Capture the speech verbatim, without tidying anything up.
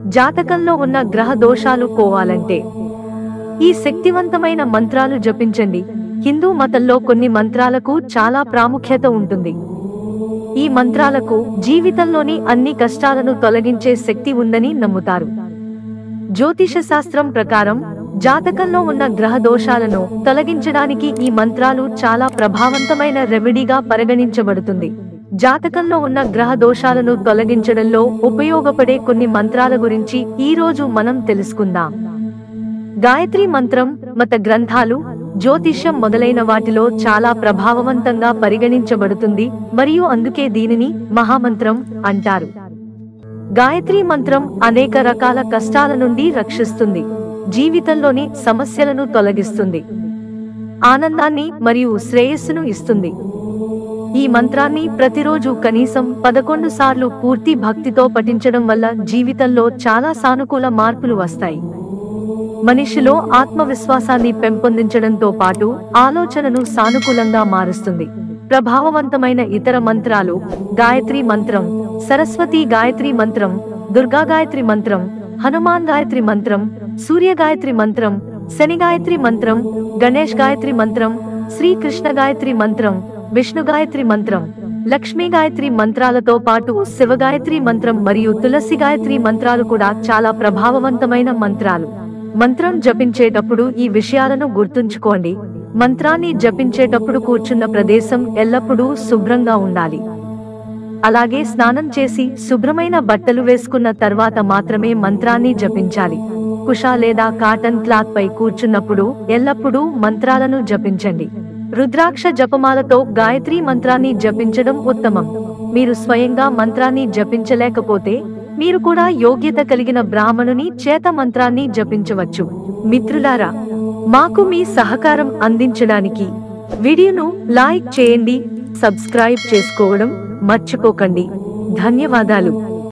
జాతకంలో ఉన్న గ్రహ దోషాలు పోవాలంటే ఈ శక్తివంతమైన మంత్రాలు జపించండి. హిందూ మతంలో కొన్ని మంత్రాలకు చాలా ప్రాముఖ్యత ఉంటుంది. ఈ మంత్రాలకు జీవితంలోని అన్ని కష్టాలను తొలగించే శక్తి ఉందని నమ్ముతారు. జ్యోతిష శాస్త్రం ప్రకారం జాతకంలో ఉన్న గ్రహ దోషాలను తొలగించడానికి ఈ మంత్రాలు చాలా ప్రభావవంతమైన రెమెడీగా పరిగణించబడుతుంది. జాతకంలో ఉన్న గ్రహ దోషాలను తొలగించడంలో ఉపయోగపడే కొన్ని మంత్రాల గురించి ఈ రోజు మనం తెలుసుకుందాం. గాయత్రి మంత్రం మత గ్రంథాలు, జ్యోతిష్యం మొదలైన వాటిలో చాలా ప్రభావవంతంగా పరిగణించబడుతుంది మరియు అందుకే దీనిని మహామంత్రం అంటారు. గాయత్రి మంత్రం అనేక రకాల కష్టాల నుండి రక్షిస్తుంది, జీవితంలోని సమస్యలను తొలగిస్తుంది, ఆనందాన్ని మరియు శ్రేయస్సును ఇస్తుంది. ఈ మంత్రాన్ని ప్రతిరోజు కనీసం పదకొండు సార్లు పూర్తి భక్తితో పఠించడం వల్ల జీవితంలో చాలా సానుకూల మార్పులు వస్తాయి. మనిషిలో ఆత్మవిశ్వాసాన్ని పెంపొందించడంతో పాటు ఆలోచనను సానుకూలంగా మారుస్తుంది. ప్రభావవంతమైన ఇతర మంత్రాలు గాయత్రి మంత్రం, సరస్వతి గాయత్రి మంత్రం, దుర్గా గాయత్రి మంత్రం, హనుమాన్ గాయత్రి మంత్రం, సూర్య గాయత్రి మంత్రం, శని గాయత్రి మంత్రం, గణేష్ గాయత్రి మంత్రం, శ్రీకృష్ణ గాయత్రి మంత్రం, విష్ణు గాయత్రి మంత్రం, లక్ష్మీ గాయత్రి మంత్రాలతో పాటు శివ గాయత్రి మంత్రం మరియు తులసి గాయత్రి మంత్రాలు కూడా చాలా ప్రభావవంతమైన మంత్రాలు. మంత్రం జపించేటప్పుడు ఈ విషయాలను గుర్తుంచుకోండి. మంత్రాన్ని జపించేటప్పుడు కూర్చున్న ప్రదేశం ఎల్లప్పుడూ శుభ్రంగా ఉండాలి. అలాగే స్నానం చేసి శుభ్రమైన బట్టలు వేసుకున్న తర్వాత మాత్రమే మంత్రాన్ని జపించాలి. కుష లేదా కాటన్ క్లాత్ పై కూర్చున్నప్పుడు ఎల్లప్పుడూ మంత్రాలను జపించండి. రుద్రాక్ష జపమాలతో గాయత్రి మంత్రాన్ని జపించడం ఉత్తమం. మీరు స్వయంగా మంత్రాన్ని జపించలేకపోతే మీరు కూడా యోగ్యత కలిగిన బ్రాహ్మణుని చేత మంత్రాన్ని జపించవచ్చు. మిత్రులారా, మాకు మీ సహకారం అందించడానికి వీడియోను లైక్ చేయండి, సబ్స్క్రైబ్ చేసుకోవడం మర్చిపోకండి. ధన్యవాదాలు.